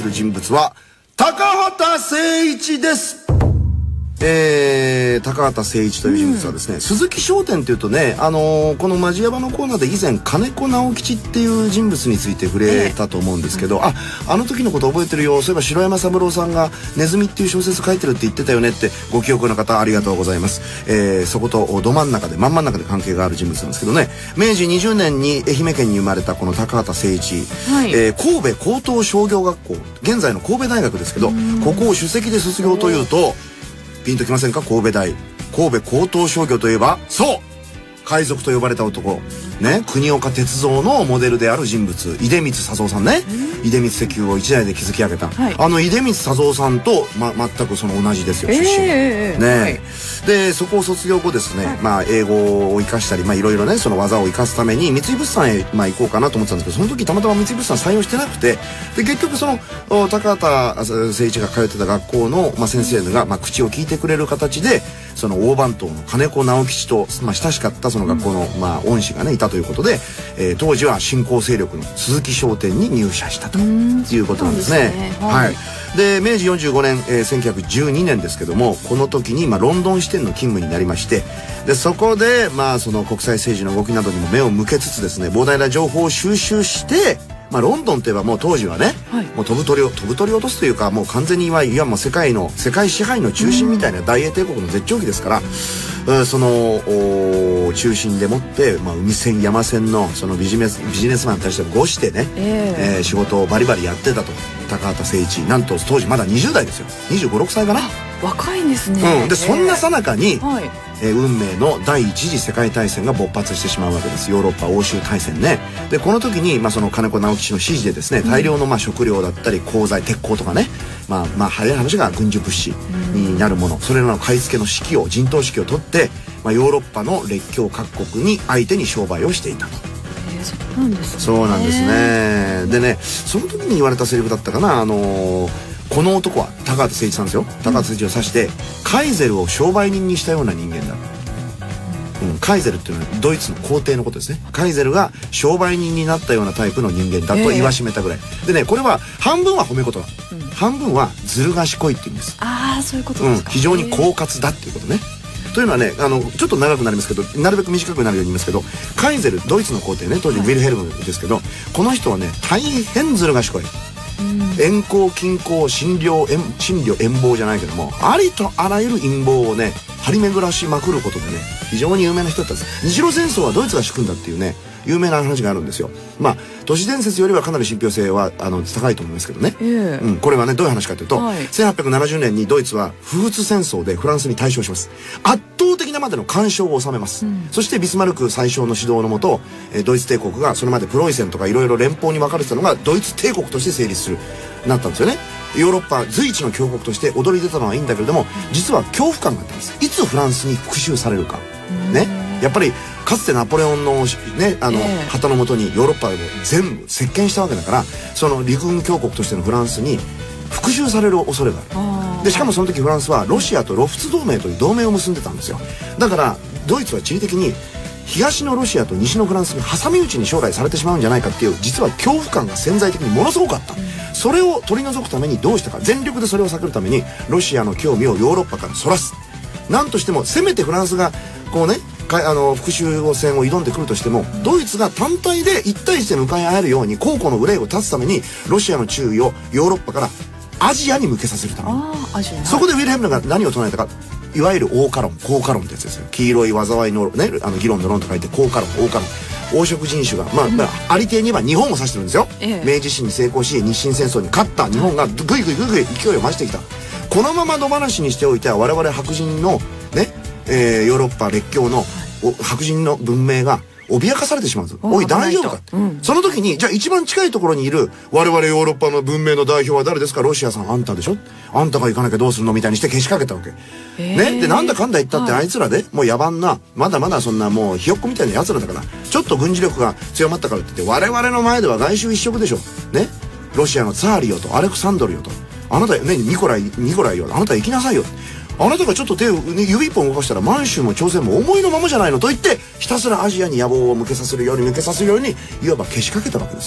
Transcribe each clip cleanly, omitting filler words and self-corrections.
る人物は高畑誠一です。高畑誠一という人物はですね、鈴木商店というとね、このマジヤバのコーナーで以前金子直吉っていう人物について触れたと思うんですけど、あの時のこと覚えてるよ、そういえば白山三郎さんがネズミっていう小説書いてるって言ってたよねって、ご記憶の方ありがとうございます。そこと真ん中で関係がある人物なんですけどね、明治20年に愛媛県に生まれたこの高畑誠一、神戸高等商業学校、現在の神戸大学ですけど、ここを首席で卒業というとピンときませんか？神戸大、神戸高等商業といえば、そう海賊と呼ばれた男ね、国岡鉄三のモデルである人物、出光佐三さんね、出光石油を一代で築き上げた、出光佐三さんと、全くその同じですよ、出身ね。でそこを卒業後ですね、英語を生かしたり、いろいろねその技を生かすために三井物産へ、行こうかなと思ってたんですけど、その時たまたま三井物産採用してなくて、で結局その高畑誠一が通ってた学校の、先生が、口を聞いてくれる形で、その大番頭の金子直吉と、親しかったその学校の、恩師がねいたということで、当時は新興勢力の鈴木商店に入社したということなんですね。で明治45年、1912年ですけども、この時に、ロンドン支店の勤務になりまして、でそこで、その国際政治の動きなどにも目を向けつつですね、膨大な情報を収集して、ロンドンといえばもう当時はね、もう飛ぶ鳥を落とすというか、もう完全にいわもう世界支配の中心みたいな大英帝国の絶頂期ですから、その中心でもって、海戦山戦のそのビジネスマンに対してごしてね、仕事をバリバリやってたと高畑誠一、なんと当時まだ20代ですよ、25、6歳かな。 若いんですね。 でそんな最中に、運命の第一次世界大戦が勃発してしまうわけです。ヨーロッパ欧州大戦ね。でこの時に、その金子直吉の指示でですね、大量の食料だったり鋼材鉄鋼とかね、早い話が軍需物資になるもの、それらの買い付けの陣頭指揮を取って、ヨーロッパの列強各国に相手に商売をしていたと。そうなんですね。でね、その時に言われたセリフだったかな、この男は高畑誠一さんですよ。高畑誠一を指してカイゼルを商売人にしたような人間だ。カイゼルっていうのはドイツの皇帝のことですね。カイゼルが商売人になったようなタイプの人間だと言わしめたぐらいでね、これは半分は褒め言葉、半分はずる賢いって意味です。 そういうことですか。 非常に狡猾だっていうことね。というのはね、ちょっと長くなりますけど、なるべく短くなるように言いますけど、カイゼル、ドイツの皇帝ね、当時ウィルヘルムですけど、この人はね大変ずる賢い。遠行近行診療遠謀じゃないけども、ありとあらゆる陰謀をね張り巡らしまくることでね、非常に有名な人だったんです。日露戦争はドイツが仕組んだっていうね有名な話があるんですよ。都市伝説よりはかなり信憑性は高いと思いますけどね、これはねどういう話かというと、1870年にドイツは不仏戦争でフランスに大勝します。圧倒的なまでの完勝を収めます、そしてビスマルク宰相の指導のもと、ドイツ帝国がそれまでプロイセンとかいろいろ連邦に分かれてたのがドイツ帝国として成立するなったんですよね。ヨーロッパ随一の強国として躍り出たのはいいんだけれども、実は恐怖感があったんです。いつフランスに復讐されるかね。やっぱりかつてナポレオンのね旗の下にヨーロッパを全部席巻したわけだから、その陸軍強国としてのフランスに復讐される恐れがある。でしかもその時フランスはロシアと露仏同盟という同盟を結んでたんですよ。だからドイツは地理的に東のロシアと西のフランスに挟み撃ちに将来されてしまうんじゃないかっていう、実は恐怖感が潜在的にものすごかった。それを取り除くためにどうしたか、全力でそれを避けるためにロシアの興味をヨーロッパからそらす。なんとしてもせめてフランスがこうね復讐戦を挑んでくるとしても、ドイツが単体で一対一で向かい合えるように後顧の憂いを断つために、ロシアの注意をヨーロッパからアジアに向けさせるために、そこでウィルヘルムが何を唱えたか、いわゆる黄化論、黄化論ってやつですよ。黄色い災いのね議論の論と書いて黄化論、黄化論。黄色人種がありていに言えば日本を指してるんですよ。明治維新に成功し日清戦争に勝った日本がぐいぐい勢いを増してきた。このまま野放しにしておいては我々白人のねヨーロッパ列強の白人の文明が脅かされてしまうぞ。おい大丈夫か、その時にじゃあ一番近いところにいる我々ヨーロッパの文明の代表は誰ですか。ロシアさん、あんたでしょ。あんたが行かなきゃどうするのみたいにしてけしかけたわけね。でなんだかんだ言ったってあいつらでもう野蛮なまだまだそんなもうひよっこみたいなやつらだから、ちょっと軍事力が強まったからって言って我々の前では外周一色でしょね。ロシアのツァーリよとアレクサンドルよと、あなたねニコライよ、あなた行きなさいよ、あなたがちょっと指一本動かしたら満州も朝鮮も思いのままじゃないのと言って、ひたすらアジアに野望を向けさせるようにいわばけしかけたわけですよ。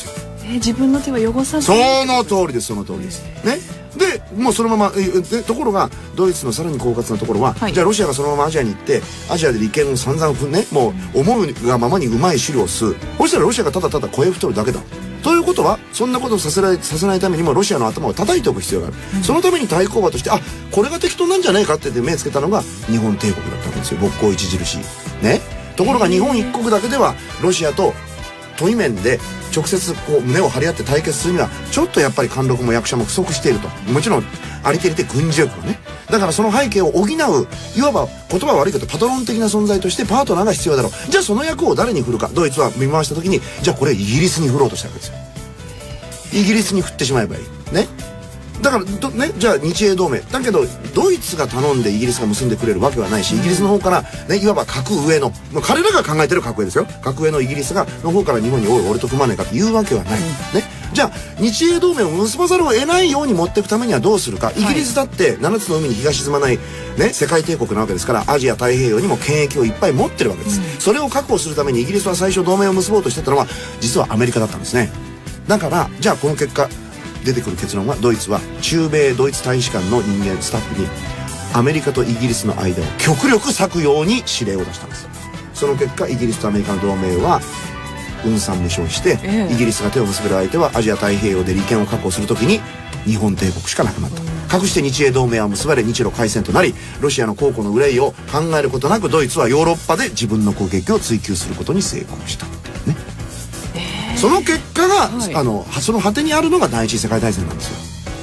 自分の手は汚さず。 その通りです、その通りです。ね。でもうそのままで、ところがドイツのさらに狡猾なところは、じゃあロシアがそのままアジアに行ってアジアで利権を散々ね、もう思うがままにうまい汁を吸う。そしたらロシアがただただ声太るだけだということは、そんなことをさせないためにもロシアの頭を叩いておく必要がある、そのために対抗馬として、これが適当なんじゃないかって言って目つけたのが日本帝国だったわけですよ。勃興著しいね。ところが日本一国だけではロシアと対面で直接こう胸を張り合って対決するにはちょっとやっぱり官禄も役者も不足していると。もちろんありてりて軍事力がね。だからその背景を補う、いわば言葉は悪いけどパトロン的な存在としてパートナーが必要だろう。じゃあその役を誰に振るか。ドイツは見回した時に、じゃあこれイギリスに振ろうとしたわけですよ。イギリスに振ってしまえばいいね。だからね、じゃあ日英同盟だけどドイツが頼んでイギリスが結んでくれるわけはないし、イギリスの方からね、いわば格上の、彼らが考えてる格上ですよ、格上のイギリスの方から日本におい俺と組まねえかっていうわけはない、ね。じゃあ日英同盟を結ばざるを得ないように持っていくためにはどうするか。イギリスだって7つの海に日が沈まない、ね、世界帝国なわけですから、アジア太平洋にも権益をいっぱい持ってるわけです、それを確保するためにイギリスは最初同盟を結ぼうとしてたのは実はアメリカだったんですね。だからじゃあこの結果出てくる結論は、ドイツは駐米ドイツ大使館の人間スタッフにアメリカとイギリスの間を極力割くように指令を出したんです。その結果イギリスとアメリカの同盟は雲散無償して、イギリスが手を結べる相手はアジア太平洋で利権を確保するときに日本帝国しかなくなった。かくして日英同盟は結ばれ、日露開戦となり、ロシアの後顧の憂いを考えることなくドイツはヨーロッパで自分の攻撃を追求することに成功した、ね。その結果が、その果てにあるのが第一次世界大戦なんですよ。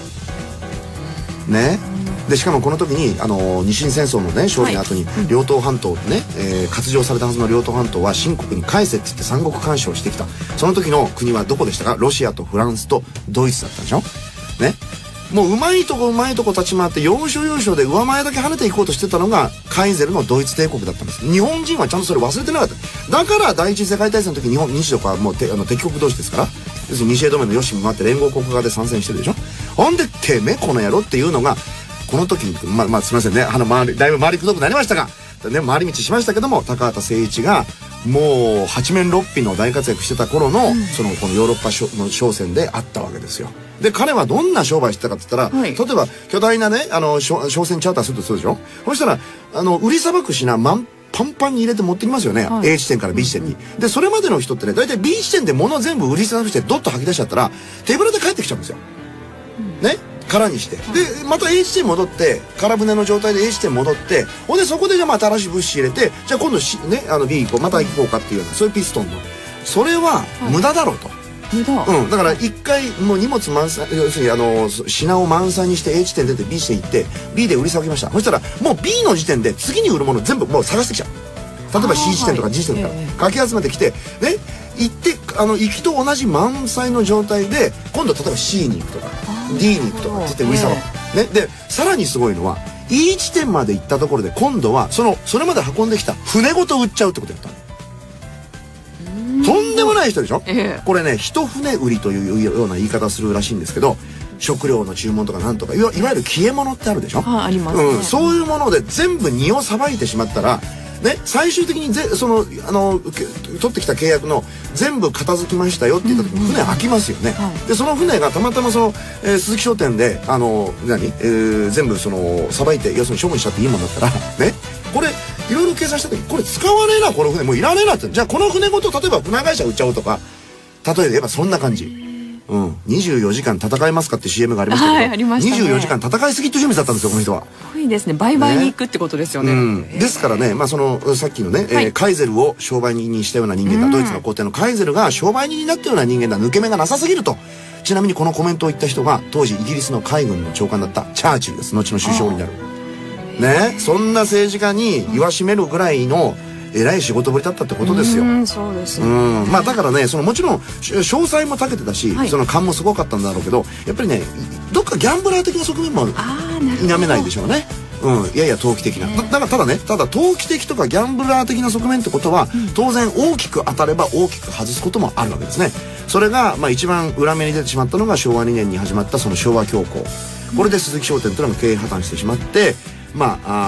ね。でしかもこの時に日清戦争のね勝利の後に両党半島ね、割譲されたはずの両党半島は清国に返せって言って三国干渉してきた。その時の国はどこでしたか。ロシアとフランスとドイツだったでしょ。ね。もううまいとこ立ち回って要所要所で上前だけ跳ねていこうとしてたのがカイゼルのドイツ帝国だったんです。日本人はちゃんとそれ忘れてなかった。だから第一次世界大戦の時日とかはもう敵国同士ですから、要するに日英同盟のよしもあって連合国側で参戦してるでしょ。ほんでてめえこの野郎っていうのがこの時にすみませんね、だいぶ回りくどくなりましたが、ね、回り道しましたけども、高畑誠一がもう八面六臂の大活躍してた頃の、このヨーロッパの商船であったわけですよ。で彼はどんな商売してたかって言ったら、例えば巨大なね商船チャーターするとそうでしょ。そしたら売りさばく品パンパンに入れて持ってきますよね、A 地点から B 地点に。でそれまでの人ってね、大体 B 地点で物全部売りさばくしてドッと吐き出しちゃったら手ぶらで帰ってきちゃうんですよ、ね。空にして、でまた A 地点戻って空船の状態で A 地点戻って、ほんでそこでじゃあまた新しい物資入れて、じゃあ今度ねB 行こうまた行こうかっていうような、そういうピストンのそれは無駄だろうと。だから一回もう荷物満載、要するに品を満載にして A 地点出て B 地点行って B で売りさばきました。そしたらもう B の時点で次に売るもの全部もう探してきちゃう。例えば C 地点とか G 地点とかかき集めてきてね、行って行きと同じ満載の状態で今度例えば C に行くとか D に行くとかって売りさばく、ね。でさらにすごいのは E 地点まで行ったところで今度はそれまで運んできた船ごと売っちゃうってことやったの。とんでもない人でしょ、これね一船売りというような言い方をするらしいんですけど、食料の注文とかなんとかいわゆる消え物ってあるでしょ。 ありますね。 そういうもので全部荷をさばいてしまったらね、最終的に取ってきた契約の全部片付きましたよって言った時に船開きますよね、でその船がたまたま鈴木商店で全部さばいて要するに処分しちゃっていいもんだったらね、これいろいろ計算した時これ使わねえなこの船もういらねえなって、じゃあこの船ごと例えば船会社売っちゃおうとか、例えで言えばそんな感じ。24時間戦えますかって CM がありましたけど、 ありましたね。 24時間戦いすぎっていう人だったんですよこの人は。 すごいですね。売買に行くってことですよね。 ですからね、さっきのね、カイゼルを商売人にしたような人間だ、ドイツの皇帝のカイゼルが商売人になったような人間だ、抜け目がなさすぎると。ちなみにこのコメントを言った人が当時イギリスの海軍の長官だったチャーチルです。後の首相になるね。そんな政治家に言わしめるぐらいの偉い仕事ぶりだったってことですよ。 そうですね。 だからねもちろん詳細も長けてたし、その勘もすごかったんだろうけど、やっぱりねどっかギャンブラー的な側面も否めないでしょうね。やや投機的な。だからただ投機的とかギャンブラー的な側面ってことは、当然大きく当たれば大きく外すこともあるわけですね。それが一番裏目に出てしまったのが昭和2年に始まったその昭和恐慌。これで鈴木商店というのが経営破綻してしまって、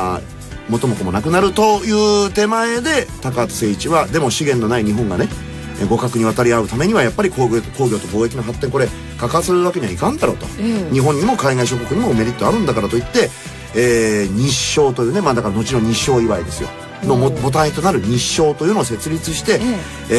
元も子もなくなるという手前で高畑誠一はでも資源のない日本がね互角に渡り合うためにはやっぱり工業と貿易の発展、これ欠かせるわけにはいかんだろうと、日本にも海外諸国にもメリットあるんだからといって、日商というね、だから後の日商祝いですよの母体となる日商というのを設立して、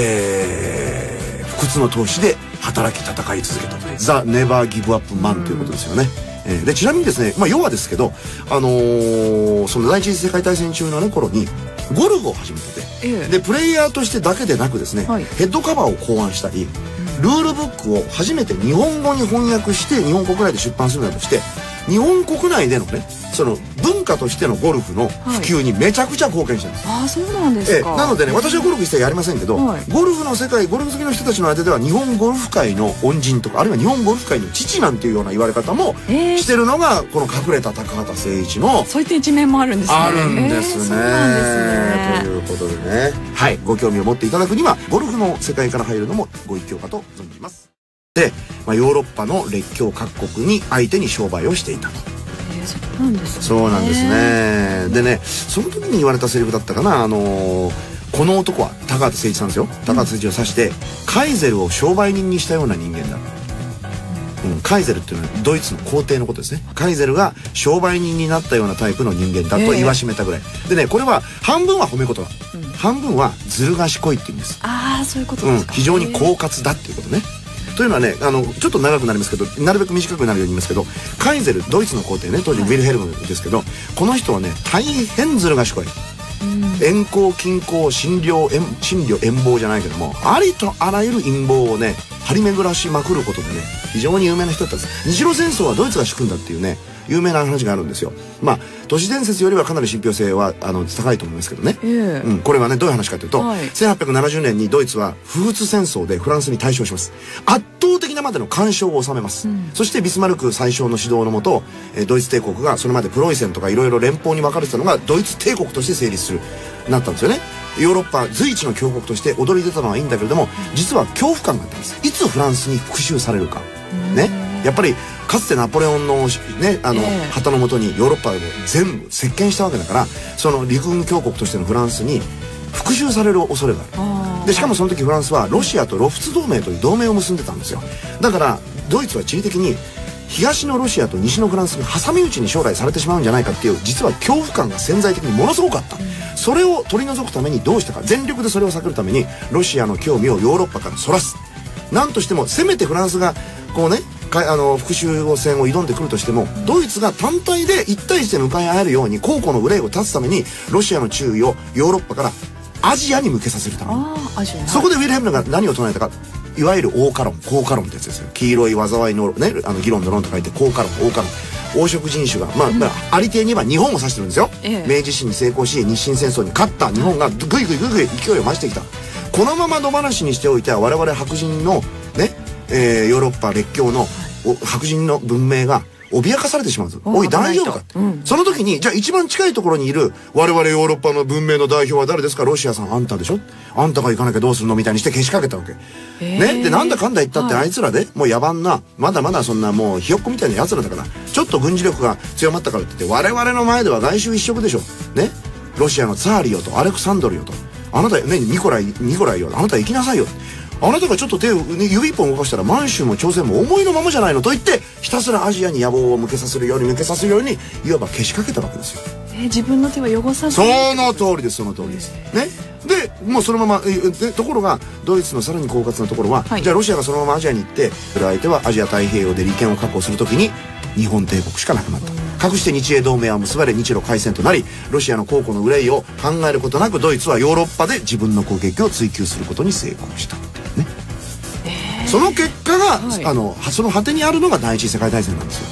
不屈の闘志で働き戦い続けたというザ・ネバーギブアップマンということですよね。でちなみにですね、要はですけど、その第一次世界大戦中の、頃にゴルフを始めてて、でプレイヤーとしてだけでなくですね、ヘッドカバーを考案したり、ルールブックを初めて日本語に翻訳して日本国内で出版するなどして、日本国内でのね、その文化としてのゴルフの普及にめちゃくちゃ貢献してるんです。 ああ、そうなんですか。 なのでね、私はゴルフ一切やりませんけど、ゴルフの世界、ゴルフ好きの人たちの間では日本ゴルフ界の恩人とか、あるいは日本ゴルフ界の父なんていうような言われ方もしてるのが、この隠れた高畑誠一の、 そういった一面もあるんですね。 あるんですね。 そうなんですね。 ということでね、はい、ご興味を持っていただくにはゴルフの世界から入るのもご一興かと存じます。で、ヨーロッパの列強各国に相手に商売をしていたと。 そうなんですね。 そうなんですね。でね、その時に言われたセリフだったかな、この男は高畑誠一さんですよ。高畑誠一を指して、カイゼルを商売人にしたような人間だ。カイゼルっていうのはドイツの皇帝のことですね。カイゼルが商売人になったようなタイプの人間だと言わしめたぐらい。でね、これは半分は褒め言葉、半分はずる賢いって意味です。 ああ、そういうことですか。 非常に狡猾だっていうことね。というのはね、ちょっと長くなりますけど、なるべく短くなるように言いますけど、カイゼル、ドイツの皇帝ね、当時ウィルヘルムですけど、この人はね、大変ずる賢い。遠行近行、診療遠謀じゃないけども、ありとあらゆる陰謀をね、張り巡らしまくることでね、非常に有名な人だったんです。日露戦争はドイツが仕組んだっていうね、有名な話があるんですよ。都市伝説よりはかなり信憑性は高いと思いますけどね、これはね、どういう話かというと、1870年にドイツは不仏戦争でフランスに大勝します。圧倒的なまでの干渉を収めます、そしてビスマルク宰相の指導のもと、ドイツ帝国がそれまでプロイセンとかいろいろ連邦に分かれてたのがドイツ帝国として成立するなったんですよね。ヨーロッパ随一の強国として躍り出たのはいいんだけれども、実は恐怖感があったんです。いつフランスに復讐されるかね。やっぱりかつてナポレオンのね、旗の下にヨーロッパを全部席巻したわけだから、その陸軍強国としてのフランスに復讐される恐れがある。でしかもその時フランスはロシアと露仏同盟という同盟を結んでたんですよ。だからドイツは地理的に東のロシアと西のフランスに挟み撃ちに将来されてしまうんじゃないかっていう、実は恐怖感が潜在的にものすごかった、それを取り除くためにどうしたか、全力でそれを避けるためにロシアの興味をヨーロッパからそらす。なんとしてもせめてフランスがこうね、復讐戦を挑んでくるとしても、ドイツが単体で一対一で向かい合えるように後顧の憂いを断つために、ロシアの注意をヨーロッパからアジアに向けさせるために、そこでウィルヘルムが何を唱えたか、いわゆる黄化論、黄化論ってやつですよ。黄色い災いのね、議論の論と書いて黄化論、黄化論。黄色人種が、ありていに言えば日本を指してるんですよ。明治維新に成功し日清戦争に勝った日本がぐいぐい勢いを増してきた。このまま野放しにしておいては我々白人のね、ヨーロッパ列強の白人の文明が脅かされてしまうぞ。おい大丈夫か、その時にじゃあ一番近いところにいる我々ヨーロッパの文明の代表は誰ですか。ロシアさん、あんたでしょ。あんたが行かなきゃどうするのみたいにしてけしかけたわけ、ね。でなんだかんだ言ったってあいつらでもう野蛮な、まだまだそんなもうひよっこみたいな奴らだから、ちょっと軍事力が強まったからって言って我々の前では外周一色でしょね。ロシアのツァーリよとアレクサンドルよと、あなたね、ニコライよ、あなた行きなさいよ、あなたがちょっと手を、指一本動かしたら満州も朝鮮も思いのままじゃないのと言って、ひたすらアジアに野望を向けさせるようにいわばけしかけたわけですよ。 自分の手は汚さず。 その通りです、その通りですね。でもうそのままところがドイツのさらに狡猾なところは、じゃあロシアがそのままアジアに行って、相手はアジア太平洋で利権を確保するときに日本帝国しかなくなった。かくして日英同盟は結ばれ、日露開戦となり、ロシアの後顧の憂いを考えることなくドイツはヨーロッパで自分の攻撃を追求することに成功した、ね。その結果が、その果てにあるのが第一次世界大戦なんですよ。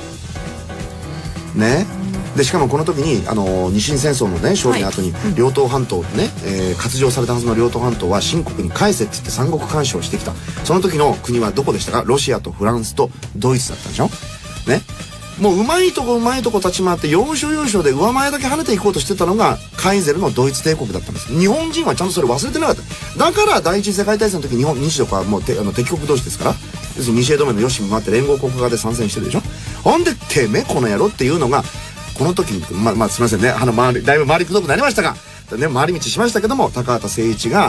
ね。でしかもこの時に日清戦争のね勝利の後に両党半島ね、割譲されたはずの両党半島は清国に返せって言って三国干渉してきた。その時の国はどこでしたか。ロシアとフランスとドイツだったでしょ。ね。もううまいとこ立ち回って要所要所で上前だけ跳ねていこうとしてたのがカイゼルのドイツ帝国だったんです。日本人はちゃんとそれ忘れてなかった。だから第一次世界大戦の時日本日とかはもう敵国同士ですから、要するに日英同盟のよしもあって連合国側で参戦してるでしょ。ほんでてめえこの野郎っていうのがこの時にすみませんね、だいぶ回りくどくなりましたが、ね、回り道しましたけども、高畑誠一が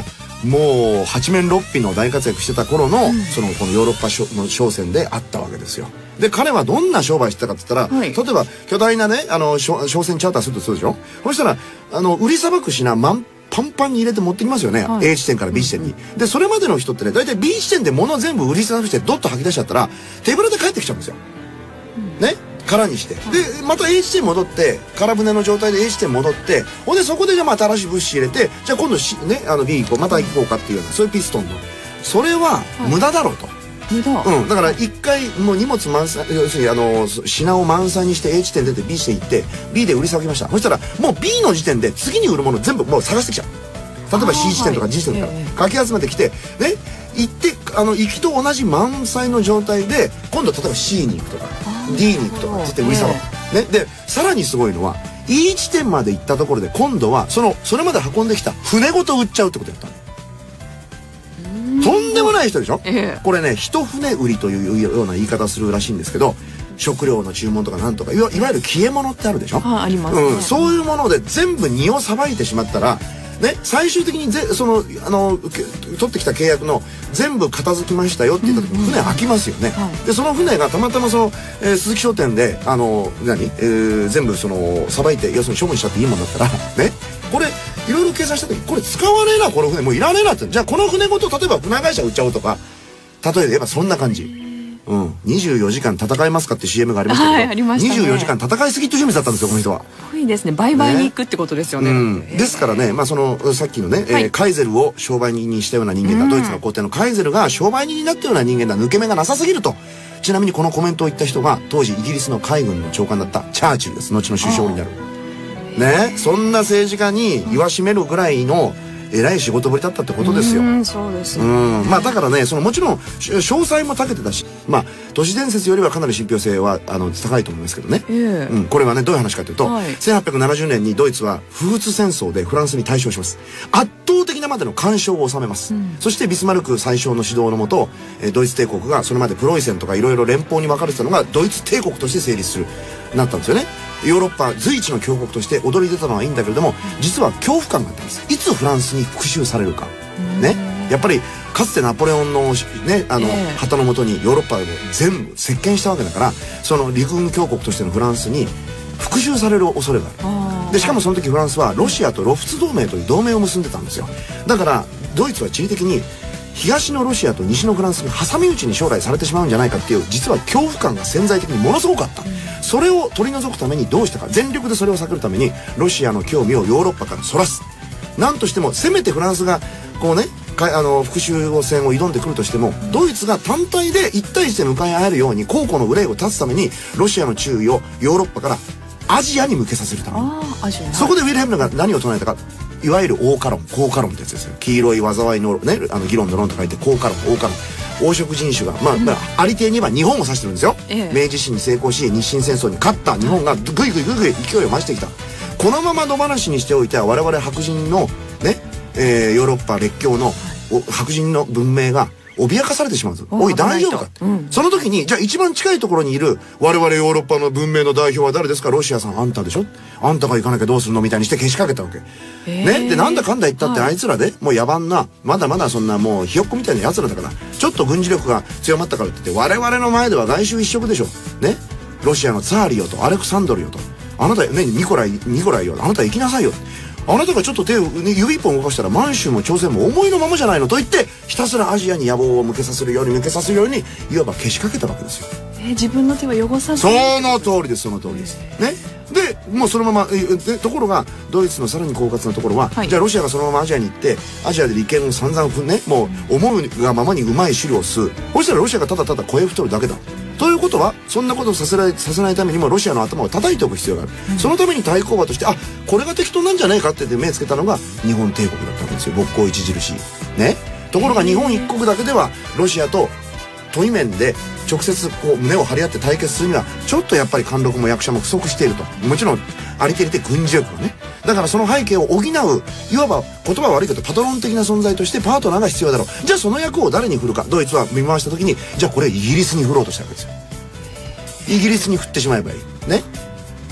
もう八面六臂の大活躍してた頃の、このヨーロッパの商船であったわけですよ。で彼はどんな商売してたかって言ったら、例えば巨大なね商船チャーターするとするでしょ。そしたら売りさばく品パンパンに入れて持ってきますよね、A 地点から B 地点に。でそれまでの人ってね、大体 B 地点で物全部売りさばくしてドッと吐き出しちゃったら手ぶらで帰ってきちゃうんですよ、ね、空にして。でまた A 地点戻って空船の状態で A 地点戻って、ほんでそこでじゃあまた新しい物資入れて、じゃあ今度B 行こう、また行こうかっていうような、そういうピストンのそれは無駄だろうと。 無駄。 だから一回もう荷物満載、要するに品を満載にして A 地点出て B 地点行って B で売りさばきました。そしたらもう B の時点で次に売るもの全部もう探してきちゃう。例えば C 地点とか G 地点からかき集めてきてね、行って行きと同じ満載の状態で今度例えば C に行くとか D に行くとかって売りさばく、ね。でさらにすごいのは E 地点まで行ったところで今度はそれまで運んできた船ごと売っちゃうってことやったの。とんでもない人でしょ、これね一船売りというような言い方するらしいんですけど、食料の注文とかなんとかいわゆる消え物ってあるでしょ。 ありますね。 そういうもので全部荷をさばいてしまったらね、最終的に取ってきた契約の全部片付きましたよって言った時に船開きますよね。でその船がたまたま鈴木商店で全部さばいて要するに処分しちゃっていいもんだったらね、これいろいろ計算した時にこれ使わねえな、この船もういらねえなって、じゃあこの船ごと例えば船会社売っちゃおうとか、例えで言えばそんな感じ。24時間戦えますかって CM がありましたけど、 ありましたね。 24時間戦いすぎっていう人物だったんですよ、この人は。 すごいですね。売買に行くってことですよね。 ですからね、さっきのね、カイゼルを商売人にしたような人間だ、ドイツの皇帝のカイゼルが商売人になったような人間だ、抜け目がなさすぎると。ちなみにこのコメントを言った人が当時イギリスの海軍の長官だったチャーチルです。後の首相になるね。そんな政治家に言わしめるぐらいの偉い仕事ぶりだったってことですよ。 そうですね。 だからね、もちろん詳細も長けてたし、都市伝説よりはかなり信憑性は高いと思いますけどね。これはねどういう話かというと、1870年にドイツは不仏戦争でフランスに大勝します。圧倒的なまでの完勝を収めます。そしてビスマルク宰相の指導のもと、ドイツ帝国がそれまでプロイセンとかいろいろ連邦に分かれてたのがドイツ帝国として成立するなったんですよね。ヨーロッパ随一の強国として躍り出たのはいいんだけれども、実は恐怖感があったんです。いつフランスに復讐されるかね。やっぱりかつてナポレオンのね旗の下にヨーロッパでも全部席巻したわけだから、その陸軍強国としてのフランスに復讐される恐れがある。でしかもその時フランスはロシアと露仏同盟という同盟を結んでたんですよ。だからドイツは地理的に東のロシアと西のフランスに挟み撃ちに将来されてしまうんじゃないかっていう、実は恐怖感が潜在的にものすごかった。それを取り除くためにどうしたか、全力でそれを避けるためにロシアの興味をヨーロッパからそらす。なんとしてもせめてフランスがこうね復讐戦を挑んでくるとしても、ドイツが単体で一対一で向かい合えるように後顧の憂いを断つためにロシアの注意をヨーロッパからアジアに向けさせるために、そこでウィルヘムが何を唱えたか、いわゆる黄化論、黄化論ってやつですよ。黄色い災いのね議論の論と書いて黄化論、黄化論。黄色人種がありていに言えば日本を指してるんですよ。明治維新に成功し日清戦争に勝った日本がぐいぐい勢いを増してきた。このまま野放しにしておいては我々白人のね、ヨーロッパ列強の白人の文明が脅かされてしまうぞ。おい大丈夫か、その時にじゃあ一番近いところにいる我々ヨーロッパの文明の代表は誰ですか。ロシアさん、あんたでしょ。あんたが行かなきゃどうするのみたいにしてけしかけたわけね。でなんだかんだ言ったってあいつらでもう野蛮なまだまだそんなもうひよっこみたいなやつらだから、ちょっと軍事力が強まったからって言って我々の前では外周一色でしょね。ロシアのツァーリよとアレクサンドルよと、あなたねニコライよ、あなた行きなさいよ、あなたがちょっと指一本動かしたら満州も朝鮮も思いのままじゃないのと言って、ひたすらアジアに野望を向けさせるようにいわばけしかけたわけですよ。 自分の手は汚さず。 その通りです、その通りですね。でもうそのままところがドイツのさらに狡猾なところは、じゃあロシアがそのままアジアに行ってアジアで利権を散々ね、もう思うがままにうまい汁を吸う。そしたらロシアがただただ声太るだけだ。ということはそんなことをさせないためにもロシアの頭を叩いておく必要がある。そのために対抗馬としてこれが適当なんじゃないかって目つけたのが日本帝国だったわけですよ。勃興著しね。ところが日本一国だけではロシアと問い面で直接こう胸を張り合って対決するにはちょっとやっぱり貫禄も役者も不足していると。もちろんありていて軍事力がね。だからその背景を補う、いわば言葉悪いけどパトロン的な存在としてパートナーが必要だろう。じゃあその役を誰に振るか。ドイツは見回した時にじゃあこれイギリスに振ろうとしたわけですよ。イギリスに振ってしまえばいいね。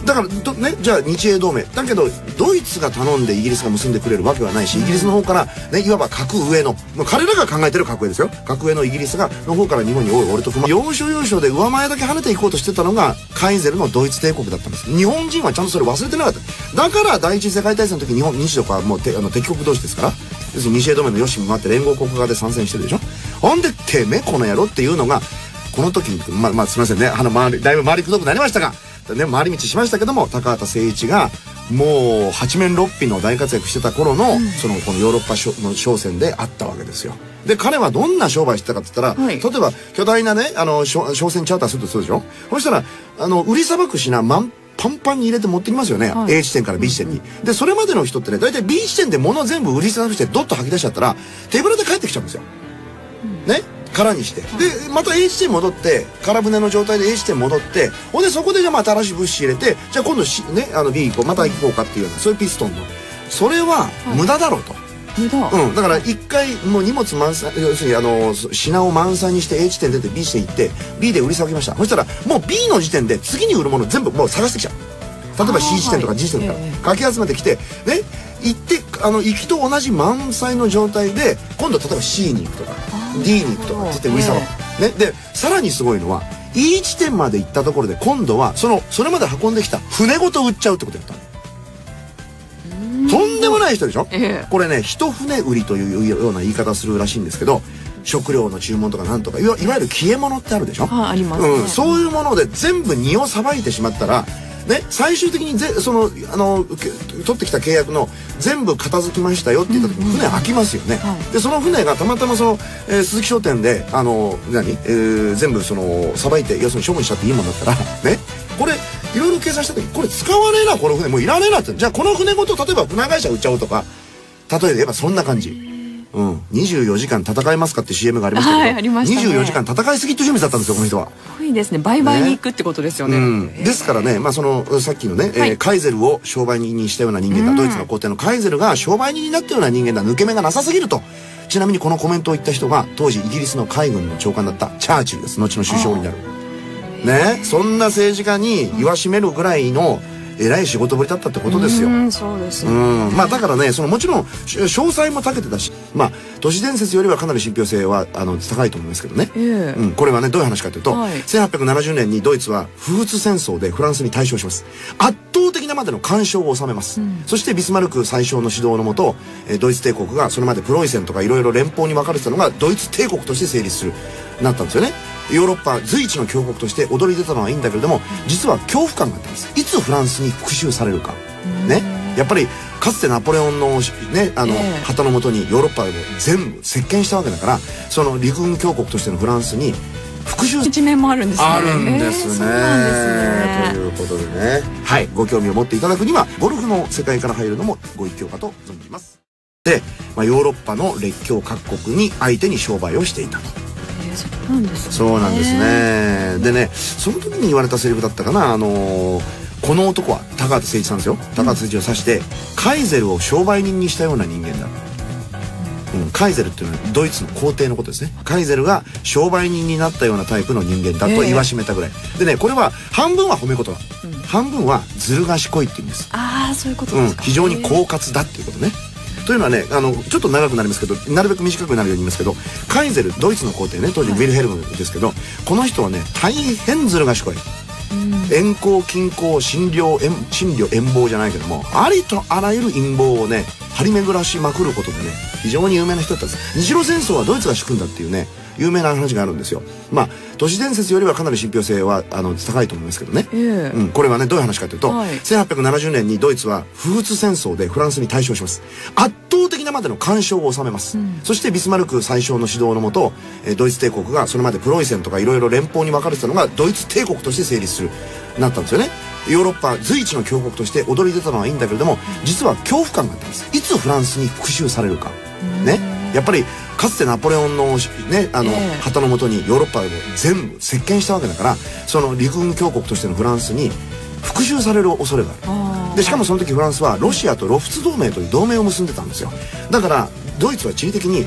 だからね、じゃあ日英同盟だけどドイツが頼んでイギリスが結んでくれるわけはないし、イギリスの方から、ね、いわば格上の、もう彼らが考えてる格上ですよ、格上のイギリスの方から日本に「おい俺と不満」要所要所で上前だけ跳ねていこうとしてたのがカイゼルのドイツ帝国だったんです。日本人はちゃんとそれ忘れてなかった。だから第一次世界大戦の時日とかもう敵国同士ですから、要するに日英同盟のよしもあって連合国側で参戦してるでしょ。ほんでてめえこの野郎っていうのがこの時にすみませんね、だいぶ回りくどくなりましたが、ね、回り道しましたけども、高畑誠一がもう八面六臂の大活躍してた頃の、このヨーロッパの商船であったわけですよ。で彼はどんな商売してたかって言ったら、例えば巨大なね商船チャーターするとそうでしょ。そしたら売りさばく品パンパンに入れて持ってきますよね、A 地点から B 地点に。でそれまでの人ってね、大体 B 地点で物全部売りさばくしてドッと吐き出しちゃったら手ぶらで帰ってきちゃうんですよ、ね、空にして。でまた A 地点戻って空船の状態で A 地点戻って、ほんでそこでじゃあまた新しい物資入れて、じゃあ今度ねB 行こうまた行こうかっていうような、そういうピストンのそれは無駄だろうと。だから一回もう荷物満載、要するに品を満載にして A 地点出て B 地点行って B で売りさばきました。そしたらもう B の時点で次に売るもの全部もう探してきちゃう。例えば C 地点とか G 地点とかかき集めてきてね、行って行きと同じ満載の状態で今度例えば C に行くとか D に行くとかって売りさばく、ね、でさらにすごいのは E 地点まで行ったところで今度はそれまで運んできた船ごと売っちゃうってことやったの。とんでもない人でしょ、これね一船売りというような言い方をするらしいんですけど、食料の注文とかなんとかいわゆる消え物ってあるでしょ。 ありますね、 そういうもので全部荷をさばいてしまったらね、最終的に取ってきた契約の全部片付きましたよって言った時に船開きますよね、でその船がたまたま鈴木商店で全部さばいて要するに処分しちゃっていいもんだったらね、これいろいろ計算した時これ使わねえなこの船もういらねえなって、じゃあこの船ごと例えば船会社売っちゃおうとか、例えば言えばそんな感じ。24時間戦いますかって CM がありましたけど、 ありましたね、 24時間戦いすぎっていう人物だったんですよこの人は。 すごいですね、売買に行くってことですよね。 ですからね、さっきのね、カイゼルを商売人にしたような人間だ、ドイツの皇帝のカイゼルが商売人になったような人間だ、抜け目がなさすぎると。ちなみにこのコメントを言った人が当時イギリスの海軍の長官だったチャーチルです。後の首相になるね、そんな政治家に言わしめるぐらいの偉い仕事ぶりだったってことですよ。 そうですね。 だからね、もちろん詳細も長けてたし、都市伝説よりはかなり信憑性は高いと思いますけどね。これはねどういう話かというと、1870年にドイツは不仏戦争でフランスに大勝します。圧倒的なまでの干渉を収めます。そしてビスマルク宰相の指導のもと、ドイツ帝国がそれまでプロイセンとかいろいろ連邦に分かれてたのがドイツ帝国として成立するなったんですよね。ヨーロッパ随一の強国として躍り出たのはいいんだけれども、実は恐怖感があったんです。いつフランスに復讐されるかね。やっぱりかつてナポレオンのね旗の下にヨーロッパを全部席巻したわけだから、その陸軍強国としてのフランスに復讐一面もあるんですね。 あるんですね。ということでね、はい、ご興味を持っていただくにはゴルフの世界から入るのもご一興かと存じます。で、ヨーロッパの列強各国に相手に商売をしていたと。そうなんですね。でね、その時に言われたセリフだったかな、この男は高畑誠一さんですよ。高畑誠一を指してカイゼルを商売人にしたような人間だ。カイゼルっていうのはドイツの皇帝のことですね。カイゼルが商売人になったようなタイプの人間だと言わしめたぐらい、でね、これは半分は褒め言葉、半分はずる賢いっていうんです。 そういうことですか。 非常に狡猾だっていうことね。というのはね、ちょっと長くなりますけど、なるべく短くなるように言いますけど、カイゼルドイツの皇帝ね、当時ウィルヘルムですけど、この人はね大変ずる賢い。遠行近行診療遠謀じゃないけども、ありとあらゆる陰謀をね張り巡らしまくることでね非常に有名な人だったんです。日露戦争はドイツが仕組んだっていうね有名な話があるんですよ。都市伝説よりはかなり信憑性は高いと思いますけどね。これはねどういう話かというと、1870年にドイツは不仏戦争でフランスに大勝します。圧倒的なまでの干渉を収めます。そしてビスマルク宰相の指導のもと、ドイツ帝国がそれまでプロイセンとかいろいろ連邦に分かれてたのがドイツ帝国として成立するなったんですよね。ヨーロッパ随一の強国として躍り出たのはいいんだけれども、実は恐怖感があったんです。いつフランスに復讐されるかね。やっぱりかつてナポレオンの旗の下にヨーロッパを全部席巻したわけだから、その陸軍強国としてのフランスに復讐される恐れがある。でしかもその時フランスはロシアと露仏同盟という同盟を結んでたんですよ。だからドイツは地理的に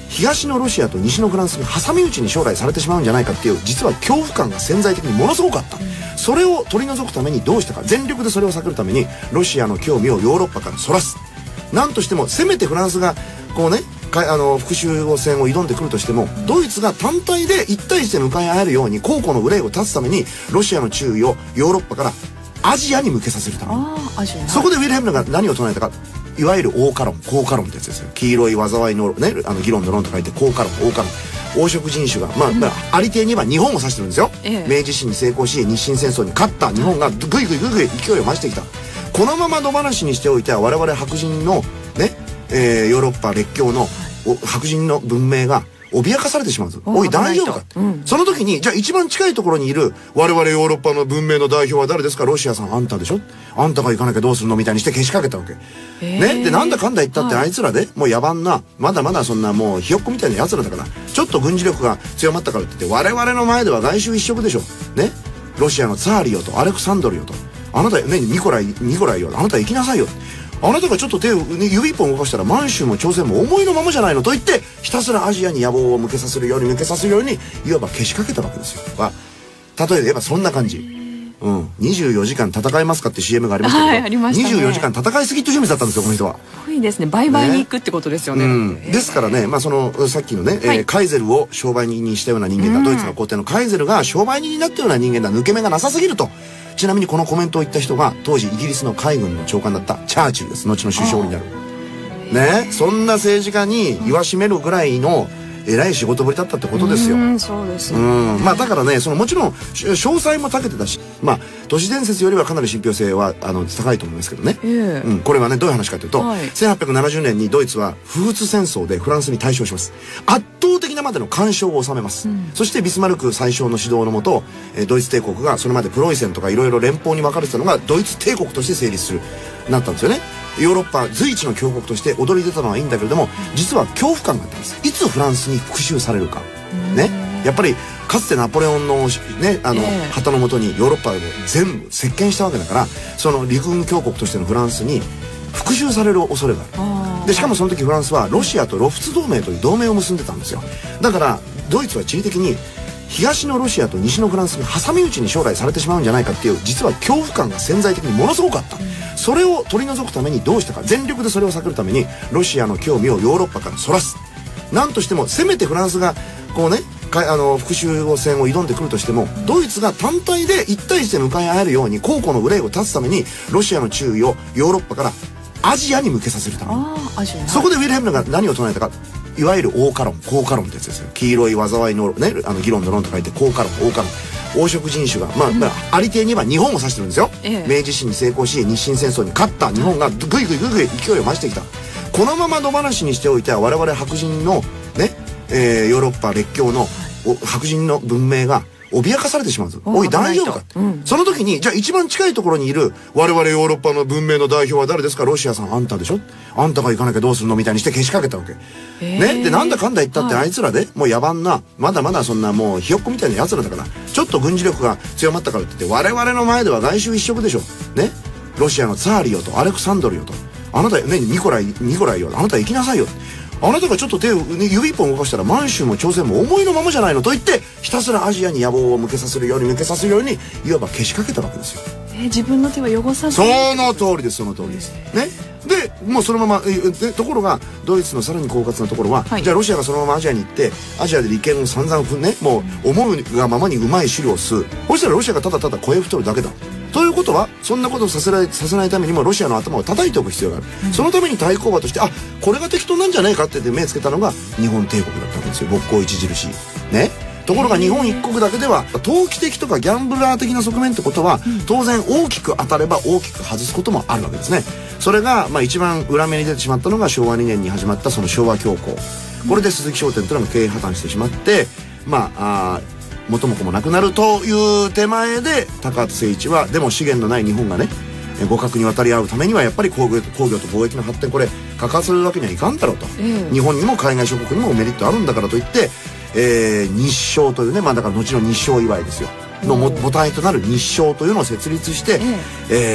東のロシアと西のフランスに挟み撃ちに将来されてしまうんじゃないかっていう実は恐怖感が潜在的にものすごかった、それを取り除くためにどうしたか、全力でそれを避けるためにロシアの興味をヨーロッパからそらす。なんとしてもせめてフランスがこうね復讐戦を挑んでくるとしても、ドイツが単体で一対一で向かい合えるように後顧の憂いを断つためにロシアの注意をヨーロッパからアジアに向けさせるために、そこでウィルヘムが何を唱えたか、いわゆる黄化論、黄化論ってやつですよ。黄色い災いのね議論の論と書いて黄化論、黄化論。黄色人種がありていには日本を指してるんですよ、明治維新に成功し日清戦争に勝った日本がぐいぐいぐいぐい勢いを増してきた。このまま野放しにしておいては我々白人のね、ヨーロッパ列強の白人の文明が脅かされてしまうぞ。おい大丈夫か、その時にじゃあ一番近いところにいる我々ヨーロッパの文明の代表は誰ですか、ロシアさん、あんたでしょ、あんたが行かなきゃどうするのみたいにしてけしかけたわけ、ね。でなんだかんだ言ったってあいつらでもう野蛮なまだまだそんなもうひよっこみたいなやつらだから、ちょっと軍事力が強まったからって言って我々の前では外周一色でしょね。ロシアのツァーリよとアレクサンドルよと、あなたねニコライよ、あなた行きなさいよ、あなたがちょっと手を、指一本動かしたら満州も朝鮮も思いのままじゃないのと言って、ひたすらアジアに野望を向けさせるようにいわばけしかけたわけですよ。例えば言えばそんな感じ。24時間戦いますかって CM がありましたけど、 ありましたね、 24時間戦いすぎっていう人だったんですよ、この人は。 すごいですね、売買に行くってことですよね。 ですからね、そのさっきのね、カイゼルを商売人にしたような人間だ、ドイツの皇帝のカイゼルが商売人になったような人間だ、抜け目がなさすぎると。ちなみにこのコメントを言った人が当時イギリスの海軍の長官だったチャーチルです。後の首相になるね。そんな政治家に言わしめるぐらいの偉い仕事ぶりだったってことですよ。 そうですね。 だからね、もちろん詳細も長けてたし、都市伝説よりはかなり信憑性は高いと思いますけどね。これはねどういう話かというと、1870年にドイツは不仏戦争でフランスに大勝します。圧倒的なまでの干渉を収めます。そしてビスマルク宰相の指導のもと、ドイツ帝国がそれまでプロイセンとかいろいろ連邦に分かれてたのがドイツ帝国として成立するなったんですよね。ヨーロッパ随一の強国として躍り出たのはいいんだけれども、実は恐怖感があったんです。いつフランスに復讐されるかね。やっぱりかつてナポレオンのね旗の下にヨーロッパを全部席巻したわけだから、その陸軍強国としてのフランスに復讐される恐れがある。でしかもその時フランスはロシアと露仏同盟という同盟を結んでたんですよ。だからドイツは地理的に東のロシアと西のフランスに挟み撃ちに将来されてしまうんじゃないかっていう実は恐怖感が潜在的にものすごかった、それを取り除くためにどうしたか、全力でそれを避けるためにロシアの興味をヨーロッパからそらす。なんとしてもせめてフランスがこうね復讐戦を挑んでくるとしても、ドイツが単体で一対一で向かい合えるように後顧の憂いを断つためにロシアの注意をヨーロッパからアジアに向けさせるために、そこでウィルヘムが何を唱えたか、いわゆる黄化論ってやつですよ。黄色い災いのね議論の論と書いて黄化論。黄色人種がありていには日本を指してるんですよ、明治維新に成功し日清戦争に勝った日本がぐいぐいぐいぐい勢いを増してきた。このまま野放しにしておいては我々白人のね、ヨーロッパ列強の白人の文明が脅かされてしまうぞ。おい大丈夫か、その時にじゃあ一番近いところにいる我々ヨーロッパの文明の代表は誰ですか、ロシアさん、あんたでしょ、あんたが行かなきゃどうするのみたいにしてけしかけたわけ、ね。でなんだかんだ言ったってあいつらでもう野蛮なまだまだそんなもうひよっこみたいなやつらだから、ちょっと軍事力が強まったからって言って我々の前では外周一色でしょね。ロシアのツァーリよとアレクサンドルよと、あなたねニコライよ、あなた行きなさいよ、あなたがちょっと手を、指一本動かしたら満州も朝鮮も思いのままじゃないのと言って、ひたすらアジアに野望を向けさせるようにいわばけしかけたわけですよ。 自分の手は汚さず。 その通りですね。でもうそのままところがドイツのさらに狡猾なところは、じゃあロシアがそのままアジアに行ってアジアで利権を散々ね、もう思うがままにうまい汁を吸う。そしたらロシアがただただ声太るだけだ。ということはそんなことをさせないためにもロシアの頭を叩いておく必要がある、そのために対抗馬としてこれが適当なんじゃないかって目つけたのが日本帝国だったわけですよ。勃興著しいね。ところが日本一国だけでは投機的とかギャンブラー的な側面ってことは、当然大きく当たれば大きく外すこともあるわけですね。それが一番裏目に出てしまったのが昭和2年に始まったその昭和恐慌。これで鈴木商店というのが経営破綻してしまって、元も子もなくなるという手前で高畑誠一は、でも資源のない日本がね互角に渡り合うためにはやっぱり工業と貿易の発展、これ欠かすわけにはいかんだろうと、日本にも海外諸国にもメリットあるんだからといって、日商というね、だから後の日商祝いですよの母体となる日商というのを設立して、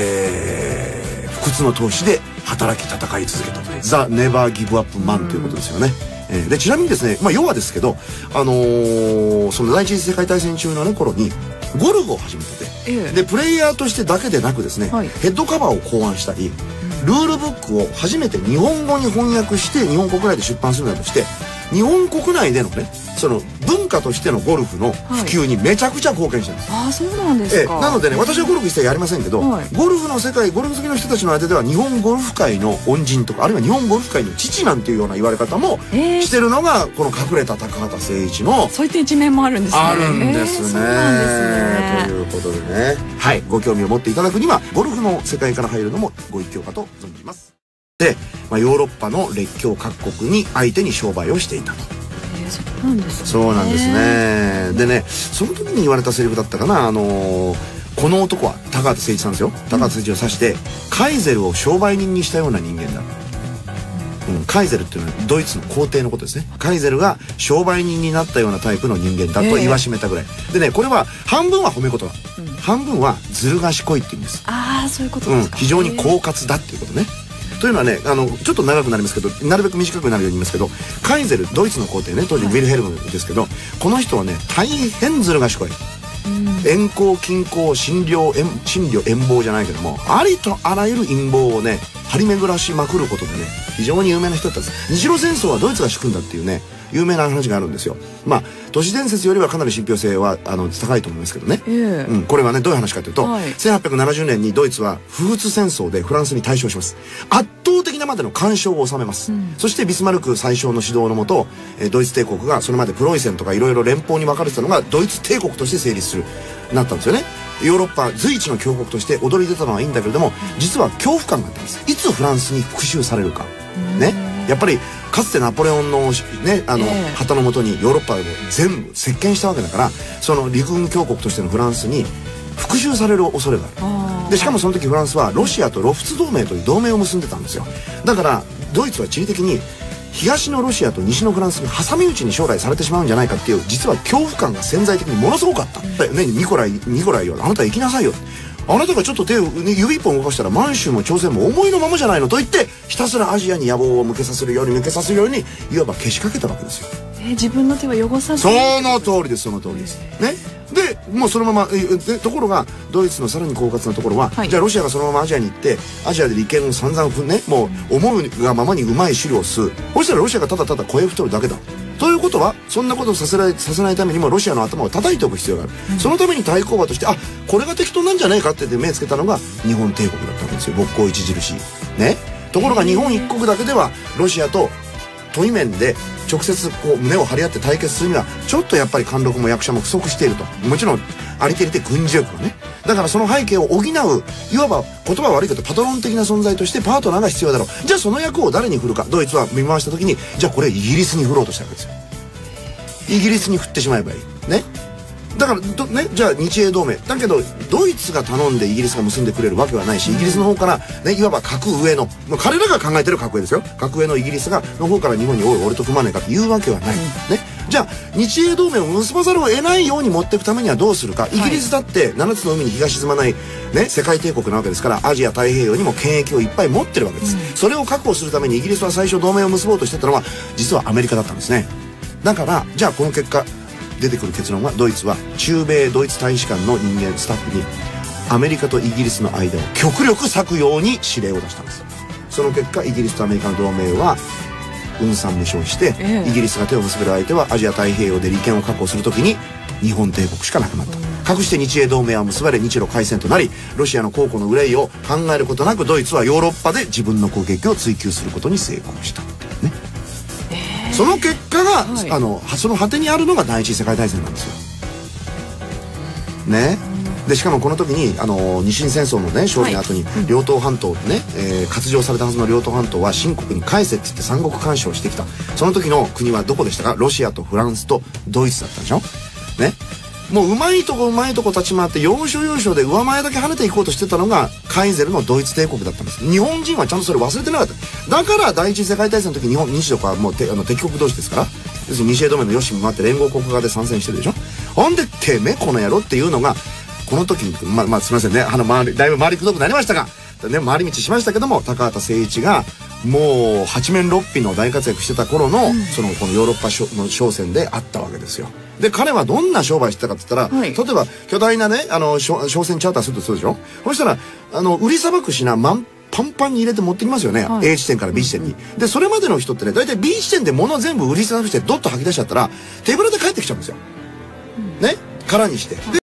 不屈の闘志で働き戦い続けたというザ・ネバーギブアップマンということですよね。 でちなみにですね、要はですけど、その第一次世界大戦中の、頃にゴルフを始めてて、でプレイヤーとしてだけでなくですね、ヘッドカバーを考案したり、ルールブックを初めて日本語に翻訳して日本国内で出版するなどして、日本国内でのね、その文化としてのゴルフの普及にめちゃくちゃ貢献してるんです。 あ、そうなんですか。 なのでね、私はゴルフ一切やりませんけど、ゴルフの世界、ゴルフ好きの人たちの間では日本ゴルフ界の恩人とか、あるいは日本ゴルフ界の父なんていうような言われ方もしてるのが、この隠れた高畑誠一の、 そういった一面もあるんですね。 あるんですね。 そうなんですね。 ということでね、はい、ご興味を持っていただくにはゴルフの世界から入るのもご一興かと存じます。で、ヨーロッパの列強各国に相手に商売をしていたと。 そうなんですね。 そうなんですね。でね、その時に言われたセリフだったかな、この男は高畑誠一さんですよ。高畑誠一を指して、カイゼルを商売人にしたような人間だ。カイゼルっていうのはドイツの皇帝のことですね。カイゼルが商売人になったようなタイプの人間だと言わしめたぐらい、でね、これは半分は褒め言葉、半分はずる賢いって言うんです。 ああ、そういうことですか。 非常に狡猾だっていうことね。というのはね、ちょっと長くなりますけど、なるべく短くなるように言いますけど、カイゼル、ドイツの皇帝ね、当時ウィルヘルムですけど、この人はね、大変ずる賢い。遠行近行、診療遠謀じゃないけども、ありとあらゆる陰謀をね、張り巡らしまくることでね、非常に有名な人だったんです。日露戦争はドイツが仕組んだっていうね、有名な話があるんですよ。都市伝説よりはかなり信憑性は高いと思いますけどね。これはね、どういう話かというと、1870年にドイツは不仏戦争でフランスに大勝します。圧倒的なまでの干渉を収めます。そしてビスマルク宰相の指導のもと、ドイツ帝国がそれまでプロイセンとかいろいろ連邦に分かれてたのがドイツ帝国として成立するなったんですよね。ヨーロッパ随一の強国として踊り出たのはいいんだけれども、実は恐怖感があったんです。いつフランスに復讐されるかね。やっぱりかつてナポレオンのね、旗の下にヨーロッパを全部席巻したわけだから、その陸軍強国としてのフランスに復讐される恐れがある。でしかもその時フランスはロシアと露仏同盟という同盟を結んでたんですよ。だからドイツは地理的に東のロシアと西のフランスに挟み撃ちに将来されてしまうんじゃないかっていう、実は恐怖感が潜在的にものすごかった。ね、ニコライよ、あなた行きなさいよ。あなたがちょっと指一本動かしたら満州も朝鮮も思いのままじゃないのと言って、ひたすらアジアに野望を向けさせるようにいわばけしかけたわけですよ。 自分の手は汚さず。 その通りです、その通りです。ね。でもうそのままところがドイツのさらに狡猾なところは、じゃあロシアがそのままアジアに行ってアジアで利権を散々ね、もう思うがままにうまい汁を吸う。そしたらロシアがただただ肥え太るだけだ。ということはそんなことをさせないためにもロシアの頭を叩いておく必要がある。そのために対抗馬として、これが適当なんじゃないかって目つけたのが日本帝国だったわけですよ。勃興著しいね。ところが日本一国だけではロシアと対面で直接胸を張り合って対決するにはちょっとやっぱり貫禄も役者も不足していると。もちろんありてりて軍事力がね。だからその背景を補う、いわば言葉は悪いけどパトロン的な存在としてパートナーが必要だろう。じゃあその役を誰に振るか。ドイツは見回した時に、じゃあこれイギリスに振ろうとしたわけですよ。イギリスに振ってしまえばいいね。だからじゃあ日英同盟だけどドイツが頼んでイギリスが結んでくれるわけはないし、イギリスの方からね、いわば格上の、彼らが考えてる格上ですよ。格上のイギリスの方から日本におい俺と組まねえかっていうわけはない、ね。じゃあ日英同盟を結ばざるを得ないように持っていくためにはどうするか。イギリスだって7つの海に日が沈まないね、世界帝国なわけですから、アジア太平洋にも権益をいっぱい持ってるわけです。それを確保するためにイギリスは最初同盟を結ぼうとしてたのは実はアメリカだったんですね。だからじゃあこの結果出てくる結論は、ドイツは駐米ドイツ大使館の人間スタッフにアメリカとイギリスの間を極力割くように指令を出したんです。その結果イギリスとアメリカの同盟は雲散無償して、イギリスが手を結べる相手はアジア太平洋で利権を確保するときに日本帝国しかなくなった。かくして日英同盟は結ばれ日露開戦となり、ロシアの後顧の憂いを考えることなくドイツはヨーロッパで自分の攻撃を追求することに成功したね。その結果が、その果てにあるのが第一次世界大戦なんですよ。ね。でしかもこの時に日清戦争のね勝利の後に両党半島ね、割譲されたはずの両党半島は清国に返せって言って三国干渉してきた。その時の国はどこでしたか。ロシアとフランスとドイツだったでしょ。ね。もううまいとこ立ち回って要所要所で上前だけ跳ねていこうとしてたのがカイゼルのドイツ帝国だったんです。日本人はちゃんとそれ忘れてなかった。だから第一次世界大戦の時日とかはもう敵国同士ですから、要するに日英同盟のよしもあって連合国側で参戦してるでしょ。ほんでてめえこの野郎っていうのがこの時にすみませんね、だいぶ回りくどくなりましたがね、回り道しましたけども、高畑誠一がもう八面六臂の大活躍してた頃の、このヨーロッパの商船であったわけですよ。で彼はどんな商売してたかって言ったら、例えば巨大なね商船チャーターするとするでしょ。そしたら売りさばく品パンパンに入れて持ってきますよね、A 地点から B 地点に。でそれまでの人ってね、大体 B 地点で物全部売りさばくしてドッと吐き出しちゃったら手ぶらで帰ってきちゃうんですよ、ね、空にして。で